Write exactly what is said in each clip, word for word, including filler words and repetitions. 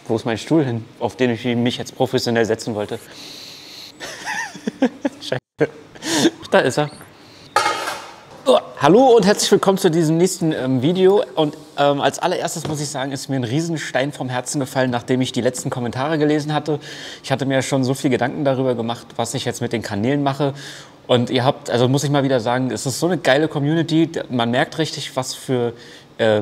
Wo ist mein Stuhl hin, auf den ich mich jetzt professionell setzen wollte? Scheiße. Da ist er. Oh, hallo und herzlich willkommen zu diesem nächsten ähm, Video. Und ähm, als allererstes muss ich sagen, ist mir ein Riesenstein vom Herzen gefallen, nachdem ich die letzten Kommentare gelesen hatte. Ich hatte mir schon so viel Gedanken darüber gemacht, was ich jetzt mit den Kanälen mache. Und ihr habt, also muss ich mal wieder sagen, es ist so eine geile Community. Man merkt richtig, was für, äh,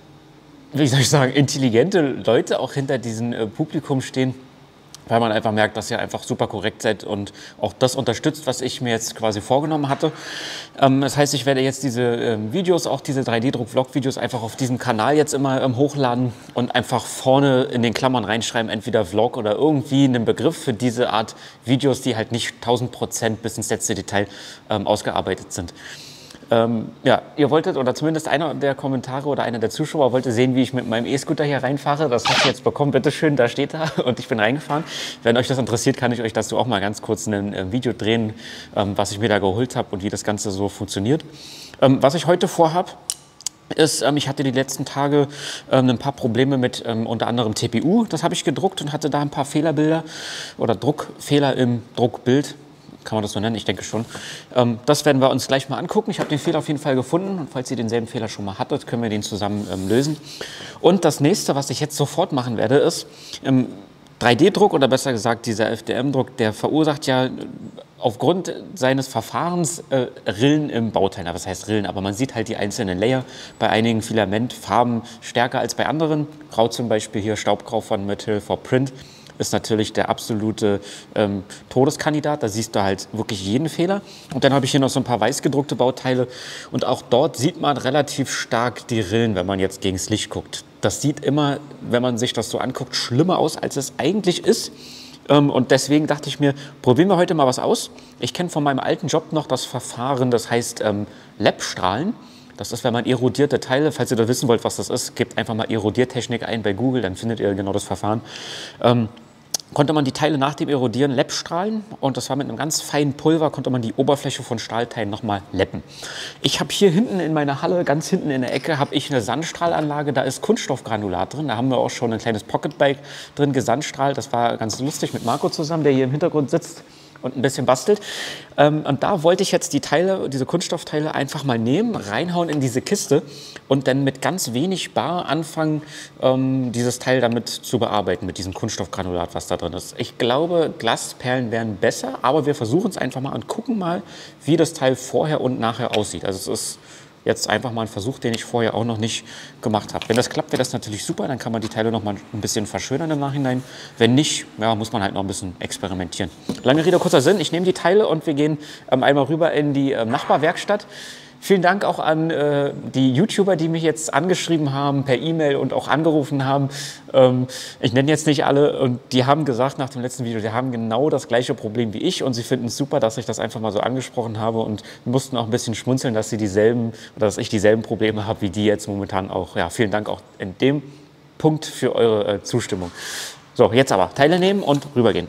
wie soll ich sagen, intelligente Leute auch hinter diesem äh, Publikum stehen. Weil man einfach merkt, dass ihr einfach super korrekt seid und auch das unterstützt, was ich mir jetzt quasi vorgenommen hatte. Ähm, das heißt, ich werde jetzt diese ähm, Videos, auch diese drei D Druck-Vlog-Videos einfach auf diesem Kanal jetzt immer ähm, hochladen und einfach vorne in den Klammern reinschreiben, entweder Vlog oder irgendwie einen Begriff für diese Art Videos, die halt nicht tausend Prozent bis ins letzte Detail ähm, ausgearbeitet sind. Ähm, ja, ihr wolltet, oder zumindest einer der Kommentare oder einer der Zuschauer wollte sehen, wie ich mit meinem E-Scooter hier reinfahre. Das habt ihr jetzt bekommen, bitteschön, da steht er und ich bin reingefahren. Wenn euch das interessiert, kann ich euch dazu auch mal ganz kurz ein äh, Video drehen, ähm, was ich mir da geholt habe und wie das Ganze so funktioniert. Ähm, was ich heute vorhab, ist, ähm, ich hatte die letzten Tage ähm, ein paar Probleme mit ähm, unter anderem T P U. Das habe ich gedruckt und hatte da ein paar Fehlerbilder oder Druckfehler im Druckbild. Kann man das so nennen? Ich denke schon. Ähm, das werden wir uns gleich mal angucken. Ich habe den Fehler auf jeden Fall gefunden. Und falls ihr denselben Fehler schon mal hattet, können wir den zusammen ähm, lösen. Und das nächste, was ich jetzt sofort machen werde, ist ähm, drei D Druck oder besser gesagt dieser F D M-Druck, der verursacht ja aufgrund seines Verfahrens äh, Rillen im Bauteil. Was heißt Rillen? Aber man sieht halt die einzelnen Layer. Bei einigen Filamentfarben stärker als bei anderen. Grau zum Beispiel hier, Staubgrau von Metal for Print. Ist natürlich der absolute ähm, Todeskandidat. Da siehst du halt wirklich jeden Fehler. Und dann habe ich hier noch so ein paar weiß gedruckte Bauteile. Und auch dort sieht man relativ stark die Rillen, wenn man jetzt gegen das Licht guckt. Das sieht immer, wenn man sich das so anguckt, schlimmer aus, als es eigentlich ist. Ähm, und deswegen dachte ich mir, probieren wir heute mal was aus. Ich kenne von meinem alten Job noch das Verfahren, das heißt ähm, Lab-Strahlen. Das ist, wenn man erodierte Teile, falls ihr da wissen wollt, was das ist, gebt einfach mal Erodiertechnik ein bei Google, dann findet ihr genau das Verfahren. Ähm, konnte man die Teile nach dem Erodieren Läppstrahlen und das war mit einem ganz feinen Pulver, konnte man die Oberfläche von Stahlteilen nochmal läppen. Ich habe hier hinten in meiner Halle, ganz hinten in der Ecke, habe ich eine Sandstrahlanlage, da ist Kunststoffgranulat drin, da haben wir auch schon ein kleines Pocketbike drin gesandstrahlt, das war ganz lustig mit Marco zusammen, der hier im Hintergrund sitzt und ein bisschen bastelt. Ähm, und da wollte ich jetzt die Teile, diese Kunststoffteile einfach mal nehmen, reinhauen in diese Kiste und dann mit ganz wenig Bar anfangen, ähm, dieses Teil damit zu bearbeiten, mit diesem Kunststoffgranulat, was da drin ist. Ich glaube, Glasperlen wären besser, aber wir versuchen es einfach mal und gucken mal, wie das Teil vorher und nachher aussieht. Also es ist jetzt einfach mal ein Versuch, den ich vorher auch noch nicht gemacht habe. Wenn das klappt, wäre das natürlich super, dann kann man die Teile noch mal ein bisschen verschönern im Nachhinein. Wenn nicht, ja, muss man halt noch ein bisschen experimentieren. Lange Rede, kurzer Sinn, ich nehme die Teile und wir gehen ähm, einmal rüber in die ähm, Nachbarwerkstatt. Vielen Dank auch an äh, die YouTuber, die mich jetzt angeschrieben haben, per E-Mail und auch angerufen haben. Ähm, ich nenne jetzt nicht alle und die haben gesagt nach dem letzten Video, die haben genau das gleiche Problem wie ich und sie finden es super, dass ich das einfach mal so angesprochen habe und mussten auch ein bisschen schmunzeln, dass sie dieselben oder dass ich dieselben Probleme habe wie die jetzt momentan auch. Ja, vielen Dank auch in dem Punkt für eure äh, Zustimmung. So, jetzt aber Teile nehmen und rübergehen.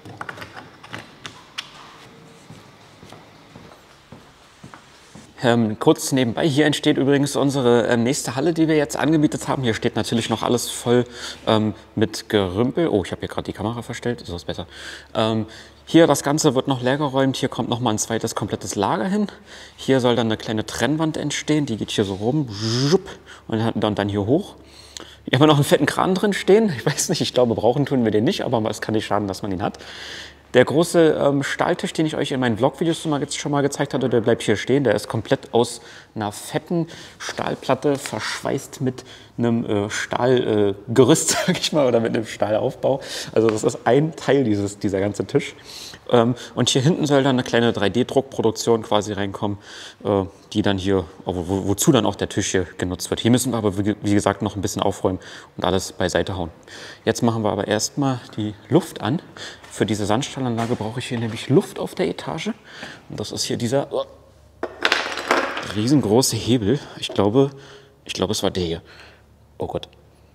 Ähm, kurz nebenbei, hier entsteht übrigens unsere äh, nächste Halle, die wir jetzt angemietet haben. Hier steht natürlich noch alles voll ähm, mit Gerümpel. Oh, ich habe hier gerade die Kamera verstellt, ist das besser. Ähm, hier das Ganze wird noch leer geräumt. Hier kommt noch mal ein zweites komplettes Lager hin. Hier soll dann eine kleine Trennwand entstehen, die geht hier so rum und dann, dann hier hoch. Hier haben wir noch einen fetten Kran drin stehen. Ich weiß nicht, ich glaube, brauchen tun wir den nicht, aber es kann nicht schaden, dass man ihn hat. Der große ähm, Stahltisch, den ich euch in meinen Vlog-Videos schon mal gezeigt hatte, der bleibt hier stehen. Der ist komplett aus einer fetten Stahlplatte verschweißt mit einem äh, Stahlgerüst, äh, sag ich mal, oder mit einem Stahlaufbau. Also das ist ein Teil dieses, dieser ganze Tisch. Ähm, und hier hinten soll dann eine kleine drei D Druckproduktion quasi reinkommen, äh, die dann hier, wo, wozu dann auch der Tisch hier genutzt wird. Hier müssen wir aber, wie, wie gesagt, noch ein bisschen aufräumen und alles beiseite hauen. Jetzt machen wir aber erstmal die Luft an. Für diese Sandstrahlanlage brauche ich hier nämlich Luft auf der Etage. Und das ist hier dieser oh, riesengroße Hebel. Ich glaube, ich glaube, es war der hier. Oh Gott.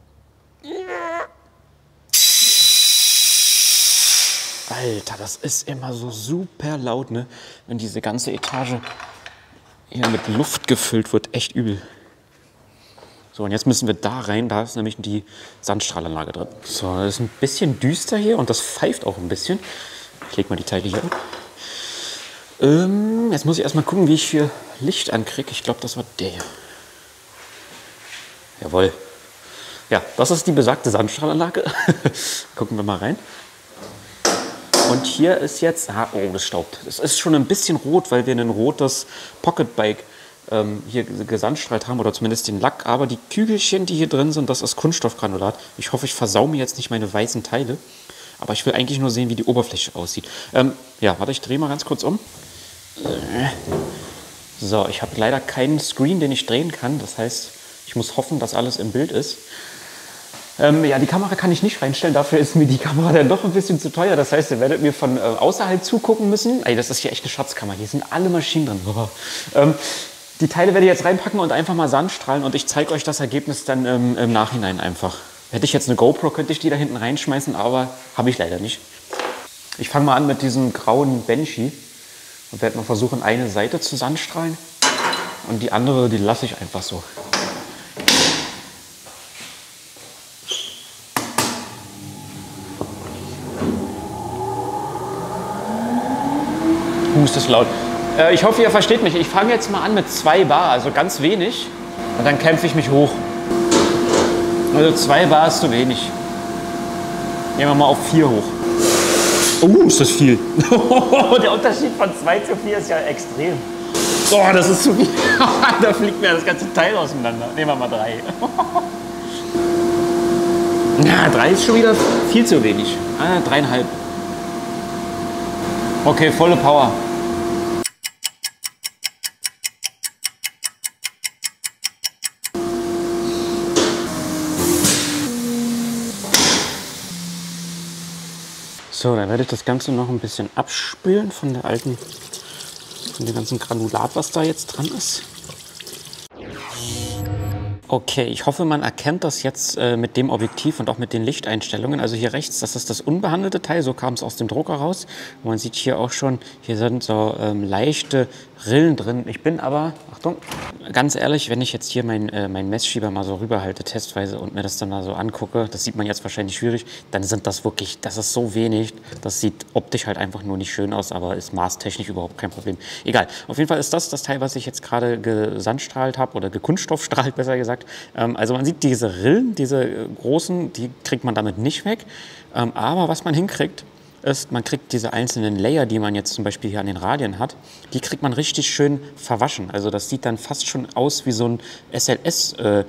Alter, das ist immer so super laut, ne? Wenn diese ganze Etage hier mit Luft gefüllt wird. Echt übel. So, und jetzt müssen wir da rein, da ist nämlich die Sandstrahlanlage drin. So, das ist ein bisschen düster hier und das pfeift auch ein bisschen. Ich lege mal die Teile hier ab. Ähm, jetzt muss ich erstmal gucken, wie ich hier Licht ankriege. Ich glaube, das war der hier. Jawohl. Ja, das ist die besagte Sandstrahlanlage. Gucken wir mal rein. Und hier ist jetzt, ah, oh, das staubt. Es ist schon ein bisschen rot, weil wir ein rotes Pocketbike ähm, hier gesandstrahlt haben, oder zumindest den Lack. Aber die Kügelchen, die hier drin sind, das ist Kunststoffgranulat. Ich hoffe, ich versau mir jetzt nicht meine weißen Teile. Aber ich will eigentlich nur sehen, wie die Oberfläche aussieht. Ähm, ja, warte, ich drehe mal ganz kurz um. So, ich habe leider keinen Screen, den ich drehen kann. Das heißt, ich muss hoffen, dass alles im Bild ist. Ähm, ja, die Kamera kann ich nicht reinstellen, dafür ist mir die Kamera dann doch ein bisschen zu teuer. Das heißt, ihr werdet mir von äh, außerhalb zugucken müssen. Ey, das ist hier echt eine Schatzkammer, hier sind alle Maschinen drin. Oh. Ähm, die Teile werde ich jetzt reinpacken und einfach mal Sandstrahlen und ich zeige euch das Ergebnis dann ähm, im Nachhinein einfach. Hätte ich jetzt eine GoPro, könnte ich die da hinten reinschmeißen, aber habe ich leider nicht. Ich fange mal an mit diesem grauen Banshee und werde mal versuchen, eine Seite zu sandstrahlen und die andere, die lasse ich einfach so. Uh, ist das laut. Äh, ich hoffe, ihr versteht mich. Ich fange jetzt mal an mit zwei Bar, also ganz wenig. Und dann kämpfe ich mich hoch. Also zwei Bar ist zu wenig. Gehen wir mal auf vier hoch. Uh, ist das viel. Der Unterschied von zwei zu vier ist ja extrem. Oh, das ist zu viel. Da fliegt mir das ganze Teil auseinander. Nehmen wir mal drei. Na, drei ist schon wieder viel zu wenig. Ah, dreieinhalb. Okay, volle Power. So, dann werde ich das Ganze noch ein bisschen abspülen von der alten, von dem ganzen Granulat, was da jetzt dran ist. Okay, ich hoffe, man erkennt das jetzt äh, mit dem Objektiv und auch mit den Lichteinstellungen. Also hier rechts, das ist das unbehandelte Teil, so kam es aus dem Drucker raus. Und man sieht hier auch schon, hier sind so ähm, leichte Rillen drin. Ich bin aber, Achtung, ganz ehrlich, wenn ich jetzt hier meinen äh, mein Messschieber mal so rüberhalte, testweise, und mir das dann mal so angucke, das sieht man jetzt wahrscheinlich schwierig, dann sind das wirklich, das ist so wenig. Das sieht optisch halt einfach nur nicht schön aus, aber ist maßtechnisch überhaupt kein Problem. Egal, auf jeden Fall ist das das Teil, was ich jetzt gerade gesandstrahlt habe, oder gekunststoffstrahlt, besser gesagt. Also man sieht diese Rillen, diese großen, die kriegt man damit nicht weg. Aber was man hinkriegt, ist, man kriegt diese einzelnen Layer, die man jetzt zum Beispiel hier an den Radien hat, die kriegt man richtig schön verwaschen. Also das sieht dann fast schon aus wie so ein S L S äh,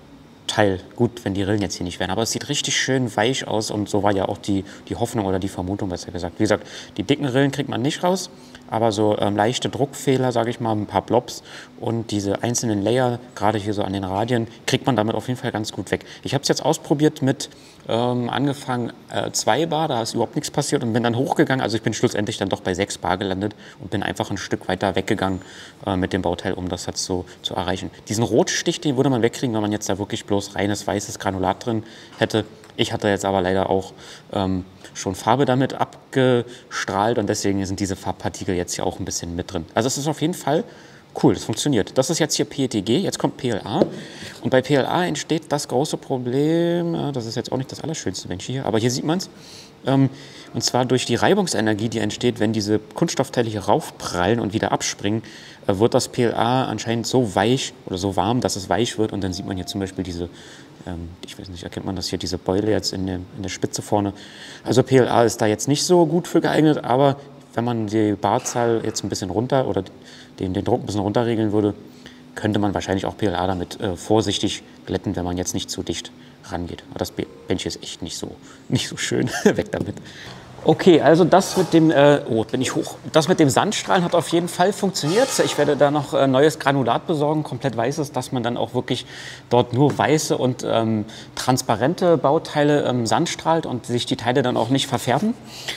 Teil. Gut, wenn die Rillen jetzt hier nicht wären, aber es sieht richtig schön weich aus und so war ja auch die, die Hoffnung oder die Vermutung, besser gesagt. Wie gesagt, die dicken Rillen kriegt man nicht raus, aber so ähm, leichte Druckfehler, sage ich mal, ein paar Blobs und diese einzelnen Layer, gerade hier so an den Radien, kriegt man damit auf jeden Fall ganz gut weg. Ich habe es jetzt ausprobiert mit ähm, angefangen äh, zwei Bar, da ist überhaupt nichts passiert und bin dann hochgegangen, also ich bin schlussendlich dann doch bei sechs Bar gelandet und bin einfach ein Stück weiter weggegangen äh, mit dem Bauteil, um das jetzt so zu erreichen. Diesen Rotstich, den würde man wegkriegen, wenn man jetzt da wirklich bloß reines weißes Granulat drin hätte. Ich hatte jetzt aber leider auch ähm, schon Farbe damit abgestrahlt und deswegen sind diese Farbpartikel jetzt hier auch ein bisschen mit drin. Also es ist auf jeden Fall cool, das funktioniert. Das ist jetzt hier P E T G, jetzt kommt P L A und bei P L A entsteht das große Problem, ja, das ist jetzt auch nicht das allerschönste Mensch hier, aber hier sieht man es, ähm, und zwar durch die Reibungsenergie, die entsteht, wenn diese Kunststoffteile hier raufprallen und wieder abspringen, äh, wird das P L A anscheinend so weich oder so warm, dass es weich wird und dann sieht man hier zum Beispiel diese, ähm, ich weiß nicht, erkennt man das hier, diese Beule jetzt in der, in der Spitze vorne. Also P L A ist da jetzt nicht so gut für geeignet, aber wenn man die Barzahl jetzt ein bisschen runter oder den, den Druck ein bisschen runterregeln würde, könnte man wahrscheinlich auch P L A damit äh, vorsichtig glätten, wenn man jetzt nicht zu dicht rangeht. Aber das Bändchen ist echt nicht so, nicht so schön. Weg damit. Okay, also das mit dem, äh, oh, bin ich hoch. Das mit dem Sandstrahlen hat auf jeden Fall funktioniert. Ich werde da noch äh, neues Granulat besorgen, komplett weißes, dass man dann auch wirklich dort nur weiße und ähm, transparente Bauteile ähm, sandstrahlt und sich die Teile dann auch nicht verfärben.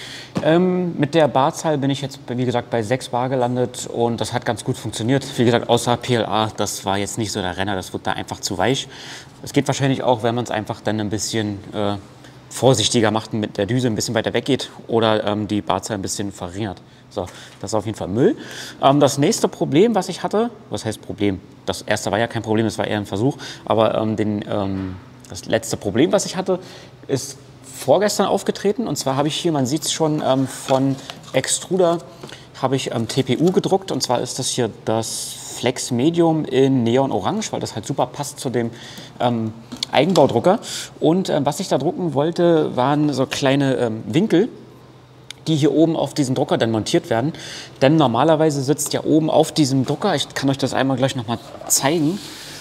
Ähm, mit der Barzahl bin ich jetzt, wie gesagt, bei sechs Bar gelandet und das hat ganz gut funktioniert. Wie gesagt, außer P L A, das war jetzt nicht so der Renner, das wird da einfach zu weich. Es geht wahrscheinlich auch, wenn man es einfach dann ein bisschen äh, vorsichtiger macht, mit der Düse ein bisschen weiter weggeht oder ähm, die Barzahl ein bisschen verringert. So, das ist auf jeden Fall Müll. Ähm, das nächste Problem, was ich hatte, was heißt Problem? Das erste war ja kein Problem, das war eher ein Versuch, aber ähm, den, ähm, das letzte Problem, was ich hatte, ist vorgestern aufgetreten. Und zwar habe ich hier, man sieht es schon, ähm, von Extruder habe ich ähm, T P U gedruckt. Und zwar ist das hier das Flex Medium in Neon Orange, weil das halt super passt zu dem ähm, Eigenbaudrucker. Und ähm, was ich da drucken wollte, waren so kleine ähm, Winkel, die hier oben auf diesen Drucker dann montiert werden. Denn normalerweise sitzt ja oben auf diesem Drucker, ich kann euch das einmal gleich noch mal zeigen,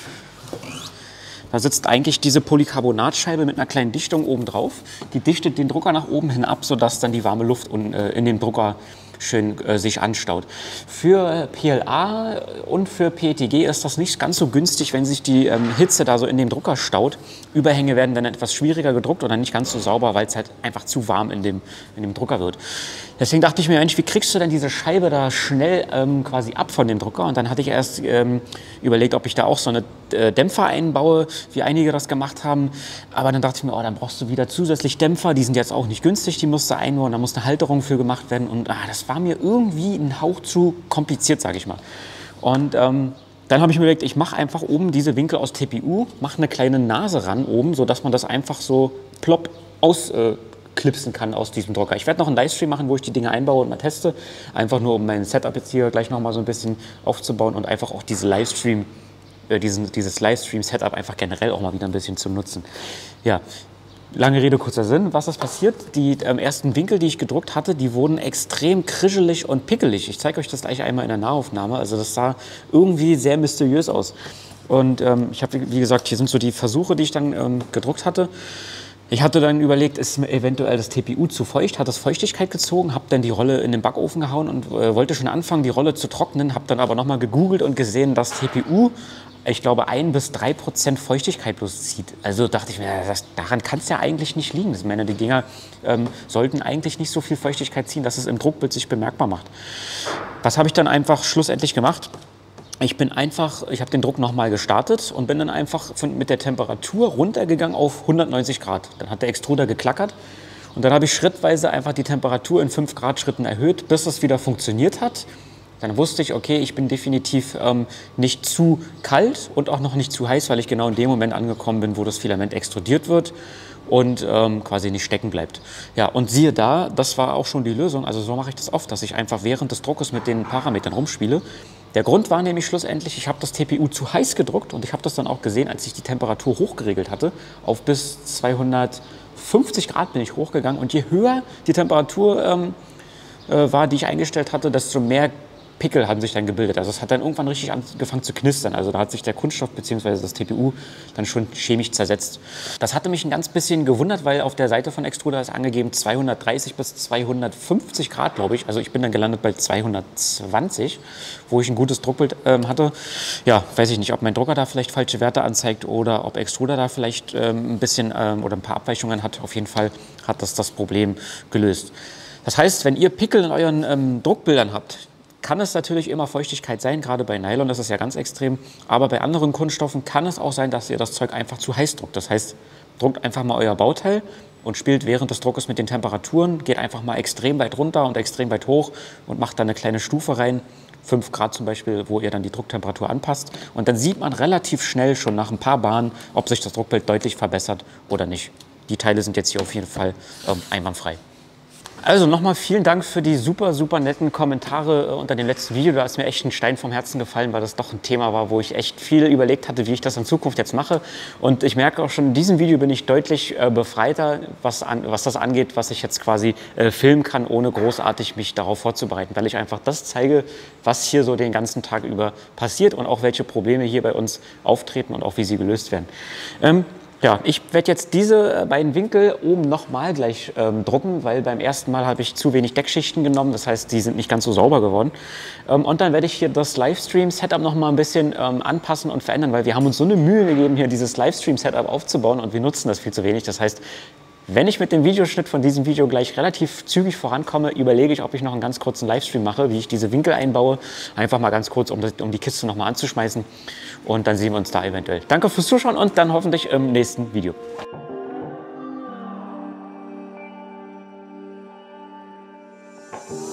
da sitzt eigentlich diese Polycarbonatscheibe mit einer kleinen Dichtung oben drauf. Die dichtet den Drucker nach oben hin ab, sodass dann die warme Luft in den Drucker schön äh, sich anstaut. Für P L A und für P E T G ist das nicht ganz so günstig, wenn sich die ähm, Hitze da so in dem Drucker staut. Überhänge werden dann etwas schwieriger gedruckt oder nicht ganz so sauber, weil es halt einfach zu warm in dem, in dem Drucker wird. Deswegen dachte ich mir, Mensch, wie kriegst du denn diese Scheibe da schnell ähm, quasi ab von dem Drucker? Und dann hatte ich erst ähm, überlegt, ob ich da auch so eine äh, Dämpfer einbaue, wie einige das gemacht haben. Aber dann dachte ich mir, oh, dann brauchst du wieder zusätzlich Dämpfer. Die sind jetzt auch nicht günstig, die musst du einbauen. Da muss eine Halterung für gemacht werden. Und ah, das war mir irgendwie ein Hauch zu kompliziert, sage ich mal. Und ähm, dann habe ich mir überlegt, ich mache einfach oben diese Winkel aus T P U, mache eine kleine Nase ran oben, sodass man das einfach so plopp aus... Äh, klipsen kann aus diesem Drucker. Ich werde noch einen Livestream machen, wo ich die Dinge einbaue und mal teste. Einfach nur, um mein Setup jetzt hier gleich noch mal so ein bisschen aufzubauen und einfach auch diese Livestream, äh, diesen, dieses Livestream-Setup einfach generell auch mal wieder ein bisschen zu nutzen. Ja, lange Rede, kurzer Sinn. Was ist passiert? Die ähm, ersten Winkel, die ich gedruckt hatte, die wurden extrem krischelig und pickelig. Ich zeige euch das gleich einmal in der Nahaufnahme. Also das sah irgendwie sehr mysteriös aus. Und ähm, ich habe, wie gesagt, hier sind so die Versuche, die ich dann ähm, gedruckt hatte. Ich hatte dann überlegt, ist mir eventuell das T P U zu feucht, hat das Feuchtigkeit gezogen, habe dann die Rolle in den Backofen gehauen und äh, wollte schon anfangen, die Rolle zu trocknen, habe dann aber nochmal gegoogelt und gesehen, dass T P U, ich glaube, ein bis drei Prozent Feuchtigkeit bloß zieht. Also dachte ich mir, das, daran kann es ja eigentlich nicht liegen. Ich meine, die Dinger ähm, sollten eigentlich nicht so viel Feuchtigkeit ziehen, dass es im Druckbild sich bemerkbar macht. Was habe ich dann einfach schlussendlich gemacht? Ich bin einfach, ich habe den Druck nochmal gestartet und bin dann einfach von, mit der Temperatur runtergegangen auf hundertneunzig Grad. Dann hat der Extruder geklackert und dann habe ich schrittweise einfach die Temperatur in fünf Grad Schritten erhöht, bis es wieder funktioniert hat. Dann wusste ich, okay, ich bin definitiv ähm, nicht zu kalt und auch noch nicht zu heiß, weil ich genau in dem Moment angekommen bin, wo das Filament extrudiert wird und ähm, quasi nicht stecken bleibt. Ja, und siehe da, das war auch schon die Lösung. Also so mache ich das oft, dass ich einfach während des Druckes mit den Parametern rumspiele. Der Grund war nämlich schlussendlich, ich habe das T P U zu heiß gedruckt und ich habe das dann auch gesehen, als ich die Temperatur hochgeregelt hatte. Auf bis zweihundertfünfzig Grad bin ich hochgegangen und je höher die Temperatur ähm, äh, war, die ich eingestellt hatte, desto mehr Pickel haben sich dann gebildet. Also es hat dann irgendwann richtig angefangen zu knistern. Also da hat sich der Kunststoff bzw. das T P U dann schon chemisch zersetzt. Das hatte mich ein ganz bisschen gewundert, weil auf der Seite von Extruder ist angegeben zweihundertdreißig bis zweihundertfünfzig Grad, glaube ich. Also ich bin dann gelandet bei zweihundertzwanzig, wo ich ein gutes Druckbild ähm, hatte. Ja, weiß ich nicht, ob mein Drucker da vielleicht falsche Werte anzeigt oder ob Extruder da vielleicht ähm, ein bisschen ähm, oder ein paar Abweichungen hat. Auf jeden Fall hat das das Problem gelöst. Das heißt, wenn ihr Pickel in euren ähm, Druckbildern habt, kann es natürlich immer Feuchtigkeit sein, gerade bei Nylon, das ist ja ganz extrem. Aber bei anderen Kunststoffen kann es auch sein, dass ihr das Zeug einfach zu heiß druckt. Das heißt, druckt einfach mal euer Bauteil und spielt während des Druckes mit den Temperaturen, geht einfach mal extrem weit runter und extrem weit hoch und macht dann eine kleine Stufe rein, fünf Grad zum Beispiel, wo ihr dann die Drucktemperatur anpasst. Und dann sieht man relativ schnell schon nach ein paar Bahnen, ob sich das Druckbild deutlich verbessert oder nicht. Die Teile sind jetzt hier auf jeden Fall ähm, einwandfrei. Also nochmal vielen Dank für die super, super netten Kommentare unter dem letzten Video. Da ist mir echt ein Stein vom Herzen gefallen, weil das doch ein Thema war, wo ich echt viel überlegt hatte, wie ich das in Zukunft jetzt mache. Und ich merke auch schon, in diesem Video bin ich deutlich äh, befreiter, was, an, was das angeht, was ich jetzt quasi äh, filmen kann, ohne großartig mich darauf vorzubereiten, weil ich einfach das zeige, was hier so den ganzen Tag über passiert und auch welche Probleme hier bei uns auftreten und auch wie sie gelöst werden. Ähm, Ja, ich werde jetzt diese beiden Winkel oben nochmal gleich ähm, drucken, weil beim ersten Mal habe ich zu wenig Deckschichten genommen. Das heißt, die sind nicht ganz so sauber geworden. Ähm, und dann werde ich hier das Livestream-Setup nochmal ein bisschen ähm, anpassen und verändern, weil wir haben uns so eine Mühe gegeben, hier dieses Livestream-Setup aufzubauen und wir nutzen das viel zu wenig. Das heißt, wenn ich mit dem Videoschnitt von diesem Video gleich relativ zügig vorankomme, überlege ich, ob ich noch einen ganz kurzen Livestream mache, wie ich diese Winkel einbaue. Einfach mal ganz kurz, um, das, um die Kiste nochmal anzuschmeißen. Und dann sehen wir uns da eventuell. Danke fürs Zuschauen und dann hoffentlich im nächsten Video. Tschüss.